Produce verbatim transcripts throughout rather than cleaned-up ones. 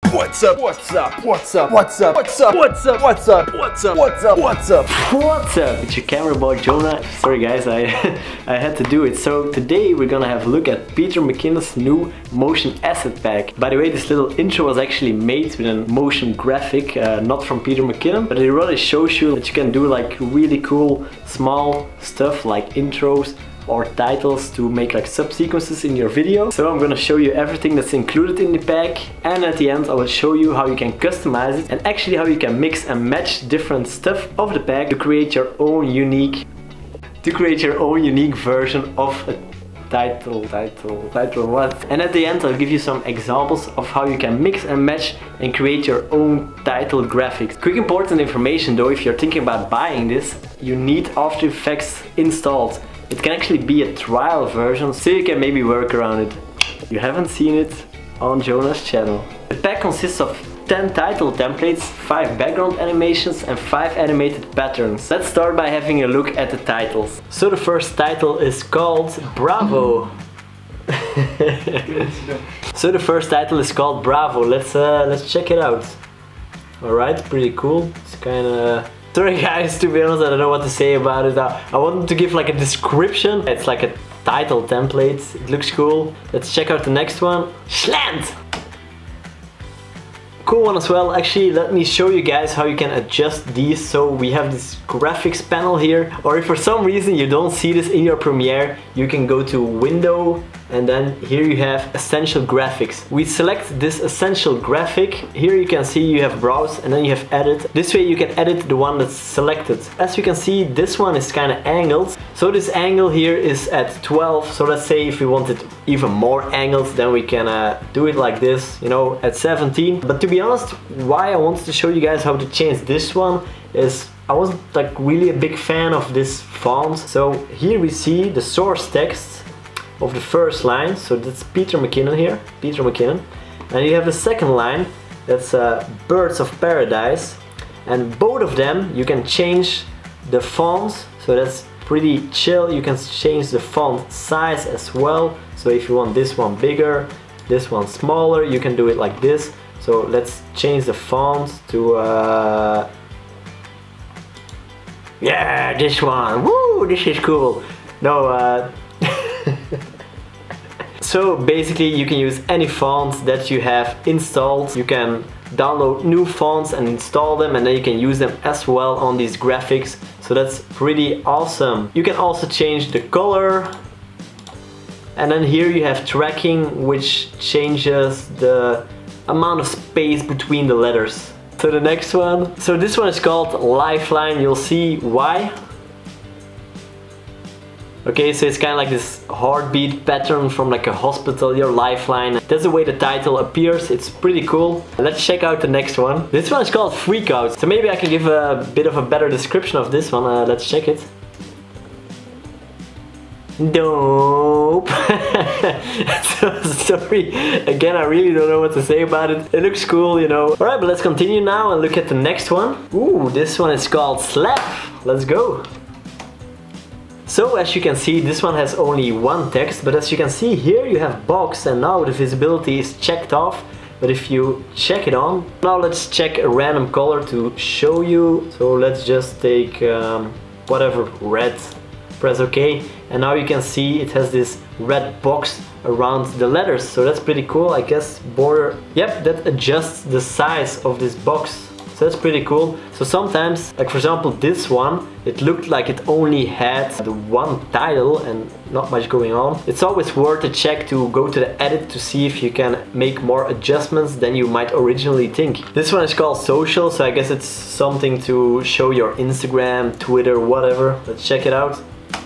What's up? What's up? What's up? What's up? What's up? What's up? What's up? What's up? What's up? What's up? What's up? It's your camera boy Jonah. Sorry guys, I I had to do it. So today we're gonna have a look at Peter McKinnon's new motion asset pack. By the way, this little intro was actually made with a motion graphic, uh, not from Peter McKinnon, but it really shows you that you can do like really cool small stuff like intros or titles to make like sub-sequences in your video. So I'm gonna show you everything that's included in the pack, and at the end I will show you how you can customize it and actually how you can mix and match different stuff of the pack to create your own unique to create your own unique version of a title, title, title what? And at the end I'll give you some examples of how you can mix and match and create your own title graphics. Quick important information though, if you're thinking about buying this, you need After Effects installed. It can actually be a trial version, so you can maybe work around it. You haven't seen it on Jonah's channel. The pack consists of ten title templates, five background animations and five animated patterns. Let's start by having a look at the titles. So the first title is called Bravo. So the first title is called Bravo. Let's uh, let's check it out. Alright, pretty cool. It's kinda... Sorry guys, to be honest, I don't know what to say about it. I wanted to give like a description. It's like a title template. It looks cool. Let's check out the next one. Slant! Cool one as well. Actually, let me show you guys how you can adjust these. So we have this graphics panel here, or if for some reason you don't see this in your Premiere, you can go to Window, and then here you have Essential Graphics. We select this essential graphic. Here you can see you have Browse and then you have Edit. This way you can edit the one that's selected. As you can see, this one is kind of angled. So this angle here is at twelve. So let's say if we wanted even more angles, then we can uh, do it like this, you know, at seventeen. But to be honest, why I wanted to show you guys how to change this one is I wasn't like really a big fan of this font. So here we see the source text of the first line, so that's Peter McKinnon here, Peter McKinnon. And you have the second line, that's uh, Birds of Paradise. And both of them, you can change the font, so that's pretty chill. You can change the font size as well. So if you want this one bigger, this one smaller, you can do it like this. So let's change the font to, uh, yeah, this one. Woo, this is cool. No, uh, so basically you can use any font that you have installed. You can download new fonts and install them, and then you can use them as well on these graphics. So that's pretty awesome. You can also change the color. And then here you have tracking, which changes the amount of space between the letters. So the next one. So this one is called Lifeline. You'll see why. Okay, so it's kind of like this heartbeat pattern from like a hospital, your lifeline. That's the way the title appears. It's pretty cool. Let's check out the next one. This one is called Freak Out. So maybe I can give a bit of a better description of this one. Uh, let's check it. Dope. So sorry, again I really don't know what to say about it. It looks cool, you know. Alright, but let's continue now and look at the next one. Ooh, this one is called Slap. Let's go. So as you can see, this one has only one text, but as you can see here you have box, and now the visibility is checked off. But if you check it on, now let's check a random color to show you. So let's just take um, whatever, red. Press OK, and now you can see it has this red box around the letters, so that's pretty cool. I guess border, yep, that adjusts the size of this box, so that's pretty cool. So sometimes, like for example this one, it looked like it only had the one title and not much going on. It's always worth a check to go to the edit to see if you can make more adjustments than you might originally think. This one is called Social, so I guess it's something to show your Instagram, Twitter, whatever. Let's check it out.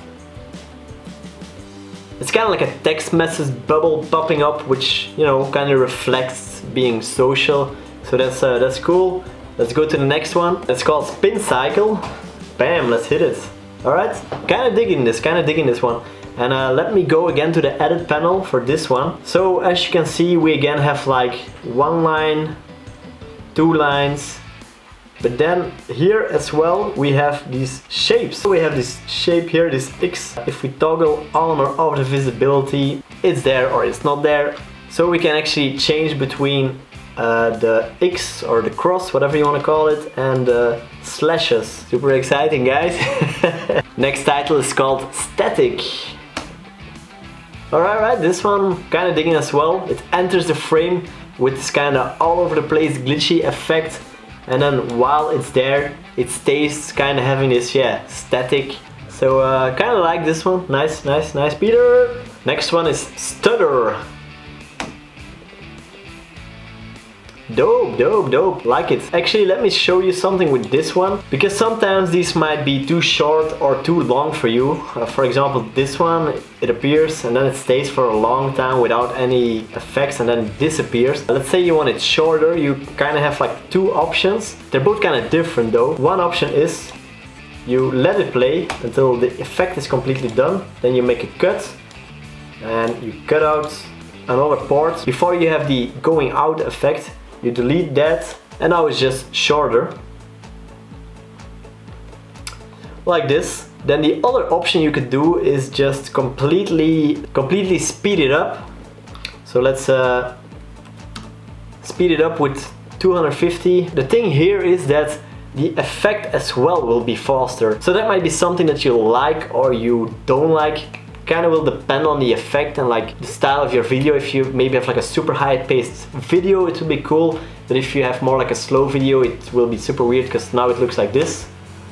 It's kind of like a text message bubble popping up, which, you know, kind of reflects being social. So that's uh, that's cool. Let's go to the next one. It's called Spin Cycle. Bam, let's hit it. Alright, kind of digging this, kind of digging this one. And uh, let me go again to the edit panel for this one. So as you can see, we again have like one line, two lines. But then here as well we have these shapes. So we have this shape here, this X. If we toggle on or off the visibility, it's there or it's not there. So we can actually change between uh, the X or the cross, whatever you want to call it, and the slashes. Super exciting, guys. Next title is called Static. Alright, right, this one kind of digging as well. It enters the frame with this kind of all over the place glitchy effect, and then while it's there it stays kind of having this, yeah, static. So uh, kind of like this one. Nice, nice, nice, Peter. Next one is Stutter. Dope, dope, dope, like it. Actually, let me show you something with this one, because sometimes these might be too short or too long for you. Uh, for example, this one, it appears and then it stays for a long time without any effects and then it disappears. Let's say you want it shorter, you kind of have like two options. They're both kind of different though. One option is you let it play until the effect is completely done, then you make a cut and you cut out another part. Before you have the going out effect, you delete that, and now it's just shorter. Like this. Then the other option you could do is just completely, completely speed it up. So let's uh, speed it up with two hundred fifty. The thing here is that the effect as well will be faster. So that might be something that you like or you don't like. Kind of will depend on the effect and like the style of your video. If you maybe have like a super high paced video, it will be cool, but if you have more like a slow video, it will be super weird because now it looks like this.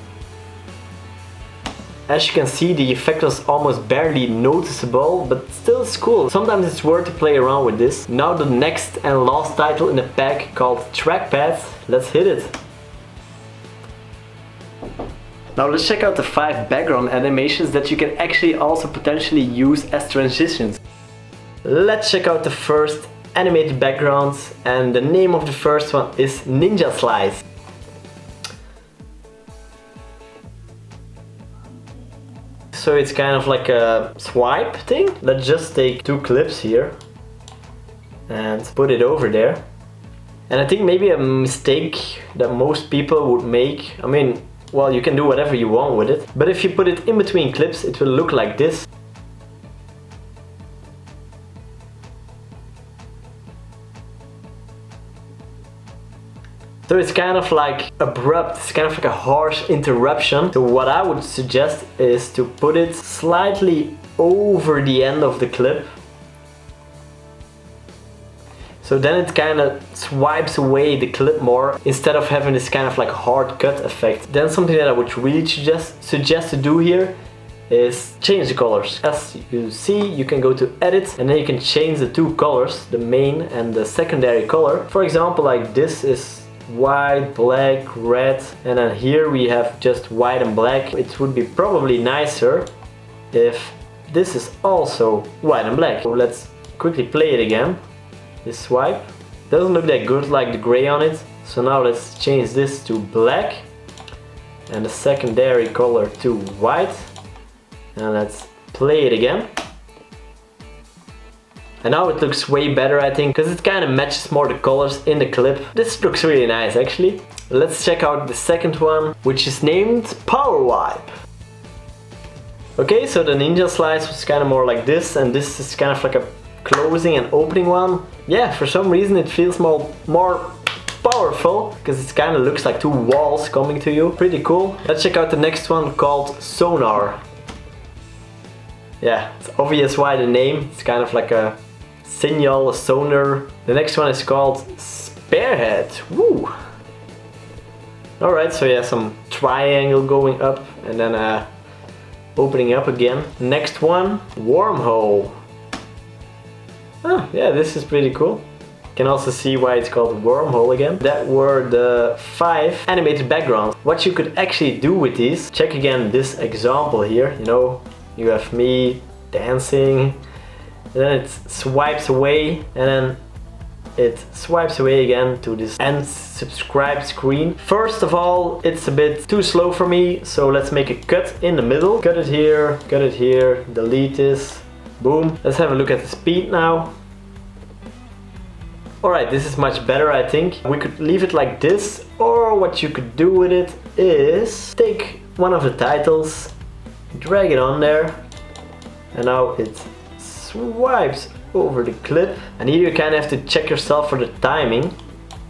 As you can see, the effect was almost barely noticeable, but still it's cool. Sometimes it's worth to play around with this. Now the next and last title in the pack, called Trackpad. Let's hit it. Now let's check out the five background animations that you can actually also potentially use as transitions. Let's check out the first animated background, and the name of the first one is Ninja Slice. So it's kind of like a swipe thing. Let's just take two clips here and put it over there. And I think maybe a mistake that most people would make, I mean, well, you can do whatever you want with it, but if you put it in between clips, it will look like this. So it's kind of like abrupt, it's kind of like a harsh interruption. So what I would suggest is to put it slightly over the end of the clip. So then it kind of swipes away the clip more instead of having this kind of like hard cut effect. Then something that I would really suggest, suggest to do here is change the colors. As you see, you can go to edit and then you can change the two colors, the main and the secondary color. For example, like this is white, black, red, and then here we have just white and black. It would be probably nicer if this is also white and black. So let's quickly play it again. This swipe doesn't look that good like the gray on it, so now let's change this to black and the secondary color to white, and let's play it again. And now it looks way better, I think, because it kind of matches more the colors in the clip. This looks really nice actually. Let's check out the second one, which is named Power Wipe. Okay, so the Ninja Slice was kind of more like this, and this is kind of like a closing and opening one. Yeah, for some reason it feels more more powerful because it kind of looks like two walls coming to you. Pretty cool. Let's check out the next one, called Sonar. Yeah, it's obvious why the name. It's kind of like a signal, a sonar. The next one is called Spearhead. Woo! Alright, so yeah, some triangle going up and then uh, opening up again. Next one, Wormhole. Oh, yeah, this is pretty cool. You can also see why it's called Wormhole again. That were the five animated backgrounds. What you could actually do with these, check again this example here, you know, you have me dancing, and then it swipes away, and then it swipes away again to this end subscribe screen. First of all, it's a bit too slow for me, so let's make a cut in the middle. Cut it here, cut it here, delete this. Boom. Let's have a look at the speed now. Alright, this is much better, I think. We could leave it like this, or what you could do with it is take one of the titles, drag it on there, and now it swipes over the clip. And here you kind of have to check yourself for the timing.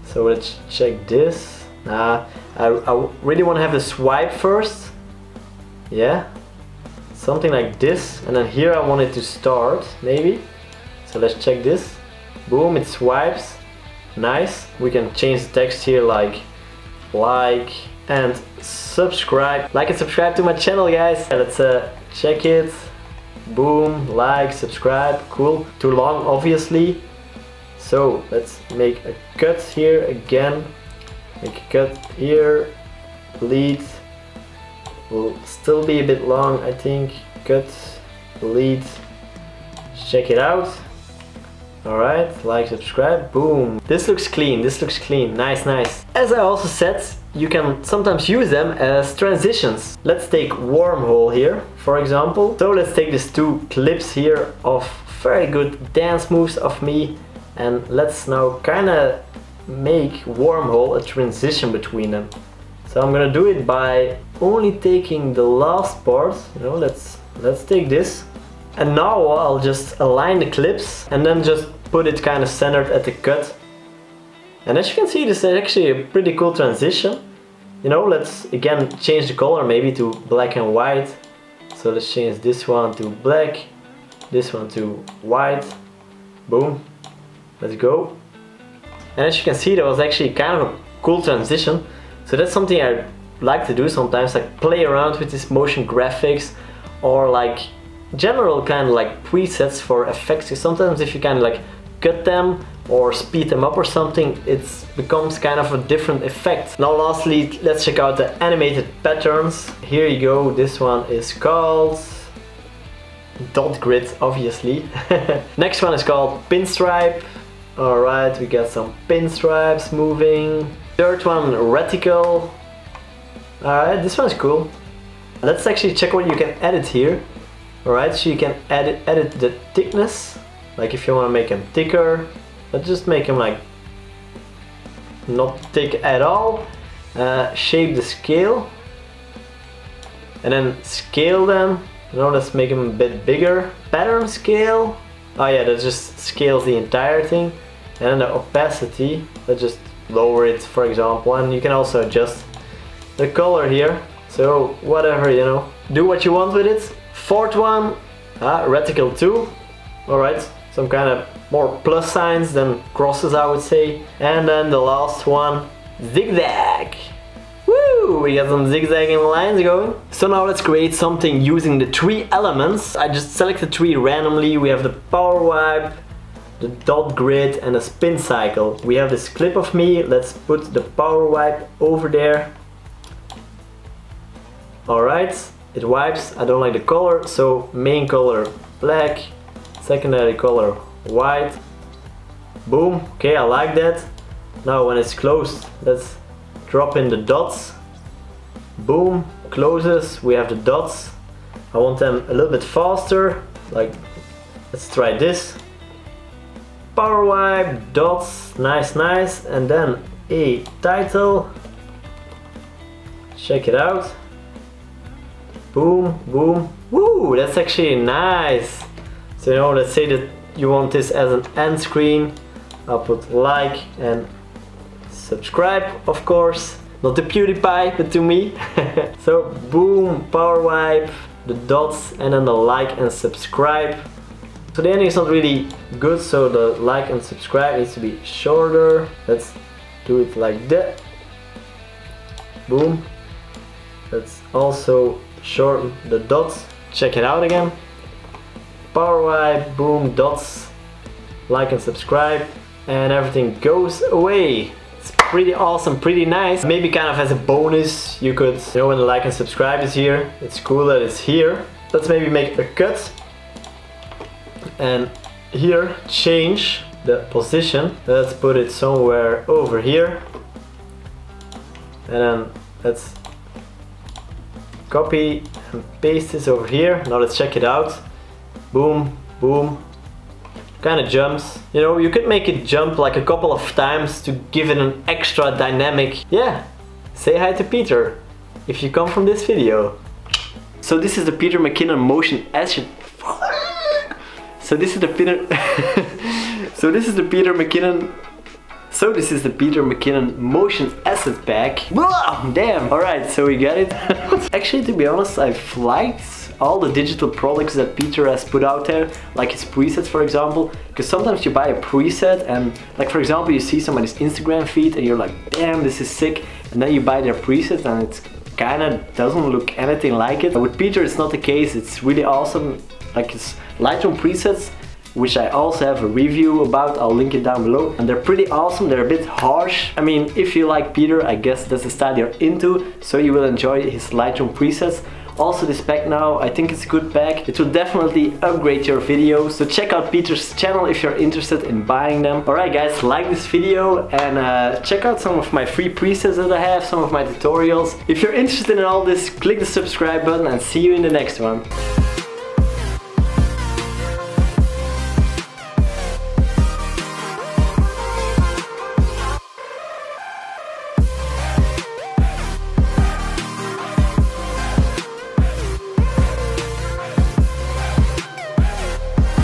So let's check this. Uh, I, I really want to have the swipe first. Yeah, something like this. And then here I want it to start, maybe. So let's check this. Boom, it swipes. Nice. We can change the text here like, like, and subscribe. Like and subscribe to my channel, guys. Let's uh, check it. Boom, like, subscribe, cool. Too long, obviously. So let's make a cut here again. Make a cut here. Delete. Will still be a bit long, I think. Cut, delete. Check it out. Alright, like, subscribe, boom. This looks clean, this looks clean, nice, nice. As I also said, you can sometimes use them as transitions. Let's take wormhole here, for example. So let's take these two clips here of very good dance moves of me, and let's now kinda make wormhole a transition between them. So I'm gonna do it by only taking the last part, you know, let's, let's take this. And now I'll just align the clips and then just put it kind of centered at the cut. And as you can see, this is actually a pretty cool transition. You know, let's again change the color maybe to black and white. So let's change this one to black, this one to white. Boom. Let's go. And as you can see, that was actually kind of a cool transition. So that's something I like to do sometimes, like play around with this motion graphics, or like general kind of like presets for effects. Because sometimes if you kind of like cut them or speed them up or something, it becomes kind of a different effect. Now lastly, let's check out the animated patterns. Here you go, this one is called dot grid, obviously. Next one is called pinstripe. Alright, we got some pinstripes moving. Third one, reticle. Alright, this one's cool. Let's actually check what you can edit here. Alright, so you can edit, edit the thickness. Like if you want to make them thicker, let's just make them like not thick at all. Uh, shape the scale. And then scale them. You know, let's make them a bit bigger. Pattern scale. Oh yeah, that just scales the entire thing. And then the opacity, let's just lower it, for example. And you can also adjust the color here. So whatever, you know, do what you want with it. Fourth one, ah, reticle two. Alright, some kind of more plus signs than crosses, I would say. And then the last one, zigzag. Woo! We got some zigzagging lines going. So now let's create something using the three elements. I just selected three randomly. We have the power wipe, the dot grid, and a spin cycle. We have this clip of me. Let's put the power wipe over there. Alright, it wipes. I don't like the color, so main color black, secondary color white. Boom, okay, I like that. Now when it's closed, let's drop in the dots. Boom, closes, we have the dots. I want them a little bit faster, like, let's try this. Power wipe, dots, nice, nice, and then a title. Check it out. Boom, boom, woo, that's actually nice. So you know, let's say that you want this as an end screen. I'll put like and subscribe, of course. Not to PewDiePie, but to me. So boom, power wipe, the dots, and then the like and subscribe. So the ending is not really good, so the like and subscribe needs to be shorter. Let's do it like that. Boom. Let's also shorten the dots. Check it out again. Power wipe, boom, dots, like and subscribe, and everything goes away. It's pretty awesome, pretty nice. Maybe kind of as a bonus, you could, you know, when the like and subscribe is here, it's cool that it's here. Let's maybe make a cut. And here, change the position. Let's put it somewhere over here. And then let's copy and paste this over here. Now let's check it out. Boom, boom. Kind of jumps. You know, you could make it jump like a couple of times to give it an extra dynamic. Yeah, say hi to Peter if you come from this video. So this is the Peter McKinnon motion asset. So this is the Peter. So this is the Peter McKinnon So this is the Peter McKinnon Motion Asset Pack. Blah, damn! Alright, so we got it. Actually, to be honest, I've liked all the digital products that Peter has put out there, like his presets for example, because sometimes you buy a preset and like for example you see somebody's Instagram feed and you're like, damn, this is sick, and then you buy their preset and it's kinda doesn't look anything like it. But with Peter it's not the case. It's really awesome, like his Lightroom presets, which I also have a review about, I'll link it down below, and they're pretty awesome. They're a bit harsh. I mean, if you like Peter, I guess that's the style you're into, so you will enjoy his Lightroom presets. Also this pack now, I think it's a good pack. It will definitely upgrade your videos, so check out Peter's channel if you're interested in buying them. Alright guys, like this video and uh, check out some of my free presets that I have, some of my tutorials. If you're interested in all this, click the subscribe button and see you in the next one.